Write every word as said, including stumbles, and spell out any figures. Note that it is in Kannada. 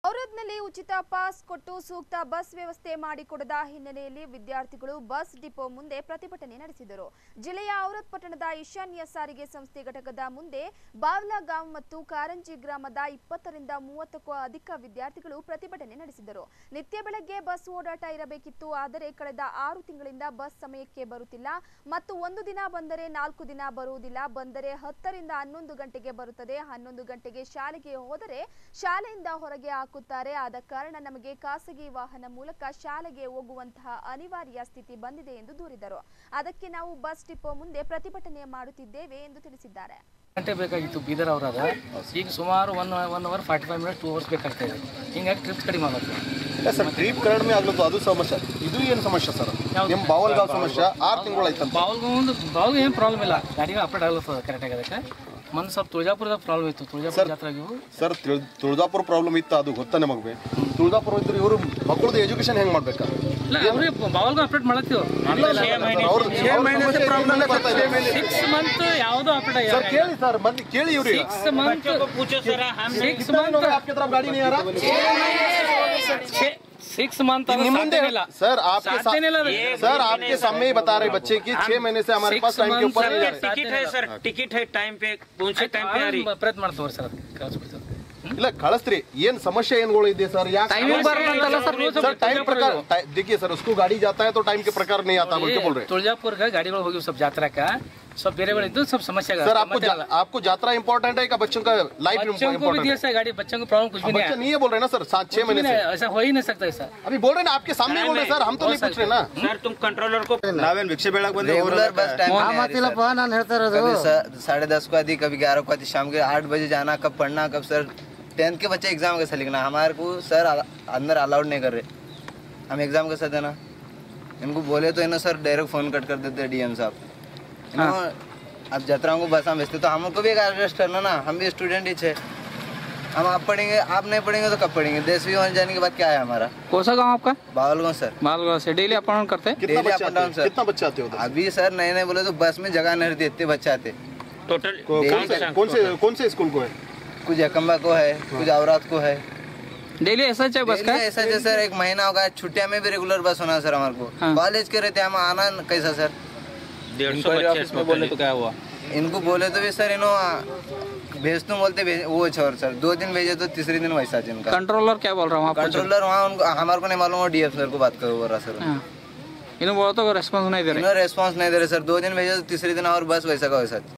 ಔರಾದ್ನಲ್ಲಿ ಉಚಿತ ಪಾಸ್ ಕೊಟ್ಟು ಸೂಕ್ತ ಬಸ್ ವ್ಯವಸ್ಥೆ ಮಾಡಿಕೊಡದ ಹಿನ್ನೆಲೆಯಲ್ಲಿ ವಿದ್ಯಾರ್ಥಿಗಳು ಬಸ್ ಡಿಪೋ ಮುಂದೆ ಪ್ರತಿಭಟನೆ ನಡೆಸಿದರು. ಜಿಲ್ಲೆಯ ಔರಾದ್ ಪಟ್ಟಣದ ಈಶಾನ್ಯ ಸಾರಿಗೆ ಸಂಸ್ಥೆ ಘಟಕದ ಮುಂದೆ ಬಾವ್ಲಾಗಾಂವ್ ಮತ್ತು ಕಾರಂಜಿ ಗ್ರಾಮದ ಇಪ್ಪತ್ತರಿಂದ ಮೂವತ್ತಕ್ಕೂ ಅಧಿಕ ವಿದ್ಯಾರ್ಥಿಗಳು ಪ್ರತಿಭಟನೆ ನಡೆಸಿದರು. ನಿತ್ಯ ಬೆಳಗ್ಗೆ ಬಸ್ ಓಡಾಟ ಇರಬೇಕಿತ್ತು, ಆದರೆ ಕಳೆದ ಆರು ತಿಂಗಳಿಂದ ಬಸ್ ಸಮಯಕ್ಕೆ ಬರುತ್ತಿಲ್ಲ ಮತ್ತು ಒಂದು ದಿನ ಬಂದರೆ ನಾಲ್ಕು ದಿನ ಬರುವುದಿಲ್ಲ. ಬಂದರೆ ಹತ್ತರಿಂದ ಹನ್ನೊಂದು ಗಂಟೆಗೆ ಬರುತ್ತದೆ. ಹನ್ನೊಂದು ಗಂಟೆಗೆ ಶಾಲೆಗೆ ಹೋದರೆ ಶಾಲೆಯಿಂದ ಹೊರಗೆ ಹಾಕುತ್ತಾರೆ. ಆದ ಕಾರಣ ನಮಗೆ ಖಾಸಗಿ ವಾಹನ ಮೂಲಕ ಶಾಲೆಗೆ ಹೋಗುವಂತಹ ಅನಿವಾರ್ಯ ಸ್ಥಿತಿ ಬಂದಿದೆ ಎಂದು ದೂರಿದರು. ಅದಕ್ಕೆ ನಾವು ಬಸ್ ಡಿಪೋ ಮುಂದೆ ಪ್ರತಿಭಟನೆ ಮಾಡುತ್ತಿದ್ದೇವೆ ಎಂದು ತಿಳಿಸಿದ್ದಾರೆ. ಗಂಟೆ ಬೇಕಾಗಿತ್ತು ಬೀದರ್ ಅವರಾದ, ಈಗ ಸುಮಾರು one one hour forty five minute two hours ಬೇಕಾಗ್ತಾ ಇದೆ. ಹಿಂಗಾಗಿ ಟ್ರಿಪ್ ಕಡಿಮೆ ಆಗುತ್ತೆ. ಇಲ್ಲ ಸರ್, ಟ್ರಿಪ್ ಕಡಿಮೆ ಆಗ್ಲತ್ತು, ಅದು ಸಮಸ್ಯೆ. ಇದು ಏನು ಸಮಸ್ಯೆ ಸರ್? ನಿಮ್ಮ ಬಾವಲ್ಗಾಂವ್ ಸಮಸ್ಯೆ ಆರು ತಿಂಗಳು ಆಯ್ತು. ಬಾವಲ್ಗಾಂವ್ ಒಂದು ಬಾವಲ್ಗಾಂವ್ ಏನು ಪ್ರಾಬ್ಲಮ್ ಇಲ್ಲ, ಗಾಡಿಗೆ ಅಪ್ಡೇಟ್ ಆಗ್ಲತ್ತದ ಕರೆಕ್ಟಾಗಿ. ಅದಕ್ಕೆ ಮೊನ್ನೆ ಸ್ವಲ್ಪ ತುಳಜಾಪುರದ ಪ್ರಾಬ್ಲಮ್ ಇತ್ತು. ತುಳಜಾಪುರ ಜಾತ್ರೆ ಸರ್, ತುಳಜಾಪುರ ಪ್ರಾಬ್ಲಮ್ ಇತ್ತು, ಅದು ಗೊತ್ತಾ ನಮಗೆ. ತುಳಜಾಪುರ ಇದ್ರೆ ಇವರು ಮಕ್ಕಳದ್ದು ಎಜುಕೇಶನ್ ಹೆಂಗೆ ಮಾಡ್ಬೇಕಾ? ಇಲ್ಲ, ಅವ್ರಿಗೆ ಬಾವಲ್ಗಾಂವ್ ಅಪ್ಡೇಟ್ ಮಾಡತ್ತೀವಿ. ಸಿಕ್ಸ್ ಮಂತ್ ಯಾವುದೋ ಅಪ್ಡೇಟ್ ಸರ್ ಕೇಳಿ ಸರ್, ಮಂದಿ ಕೇಳಿ ಇವ್ರಿಗೆ. ಸಿಕ್ಸ್ ಮಂತ್ ಸಿಕ್ಸ್ ಮಂತ್ ಗಾಡಿ नहीं आ रहा सिक्स मंथ सर आपके सर आपके सामने बता रहे बच्चे की छह महीने से हमारे पास टाइम के ऊपर टिकट है सर, टिकट है, टाइम पे पहुंचे, टाइम पे आ रही प्रयत्न ಮಾಡ್ತವ್ರ ಸರ್. ಇಲ್ಲ ಕಳಿಸ್ರಿ, ಏನ್ ಸಮಸ್ಯೆ ಏನ್ಗಳು ಇದೆ सर? यार सर टाइम प्रकार देखिए सर, उसको गाड़ी जाता है तो टाइम के प्रकार नहीं आता बोल के बोल रहे. तुळजापुर का गाड़ीಗಳು ಹೋಗಿ सब यात्रा का सब ಬೇರೆ ಬೇರೆ ಇದ್ದು सब समस्या का. सर आपको आपको यात्रा इंपॉर्टेंट है क्या बच्चों का लाइफ इंपॉर्टेंट है? सर गाड़ी बच्चों को प्रॉब्लम कुछ भी नहीं है. नहीं है बोल रहे ना सर, सात छह महीने से ऐसा हो ही नहीं सकता सर. अभी बोल रहे ना, आपके सामने बोल रहे सर, हम तो नहीं पूछ रहे ना सर. तुम कंट्रोलर को ನಾವೇನ್ ಭಿಕ್ಷೆ ಬೇಡಕ್ ಬಂದ್ರೆ ರೆಗ್ಯುಲರ್ ಬಸ್ टाइम ಮಾತಿಲ್ಲಪ್ಪ ನಾನು ಹೇಳ್ತಾ ಇರೋದು. साढ़े दस को आदि, कभी ग्यारह को आदि, शाम के आठ बजे जाना, कब पढ़ना, कब सर टेंथ के बच्चे एग्जाम कैसे लिखना? हमारे को सर अंदर अलाउड नहीं कर रहे, हम एग्जाम कैसे देना? इनको बोले तो इन्होंने सर डायरेक्ट फोन कट कर देते डीएम साहब. अब यात्राओं को बस हम भेजते तो हमको भी एडजस्ट करना ना, हम भी स्टूडेंट ही छे. हम आप पढ़ेंगे, आप नहीं पढ़ेंगे तो कब पढ़ेंगे? देश भी होने जाने के बाद क्या है हमारा? कौन सा गाँव आपका? बावलगांव सर. बावलगांव से डेली अप डाउन करते हैं? Daily up down sir. कितना बच्चे आते हो? अभी सर नए नए बोले तो बस में जगह नहीं रहती, इतने बच्चे आते. टोटल कौन से कौन से स्कूल को है? कुछ एकम्बा को है, कुछ औरात को है. डेली ऐसा है बस का? ऐसा है सर, एक महीना होगा. छुट्टियां में भी रेगुलर बस होना सर हमारे को. कॉलेज के रहते हम आना कैसा सर? डेढ़ सौ बच्चे बोले तो क्या हुआ? इनको बोले तो भी सर इन्हों भेज तुम बोलते वो छोर सर, दो दिन भेजे तो तीसरे दिन वैसा जिनका. कंट्रोलर क्या बोल रहा हूँ? कंट्रोलर वहाँ उनको हमारे को नहीं मालूम, डीएफ सर को बात करो बोल रहा सर. इन्होंने बोला तो रेस्पॉन्स नहीं दे रहे. इन्होंने रेस्पॉन्स नहीं दे रहे सर. दो दिन भेजे तो तीसरे दिन और बस वैसा का वैसा.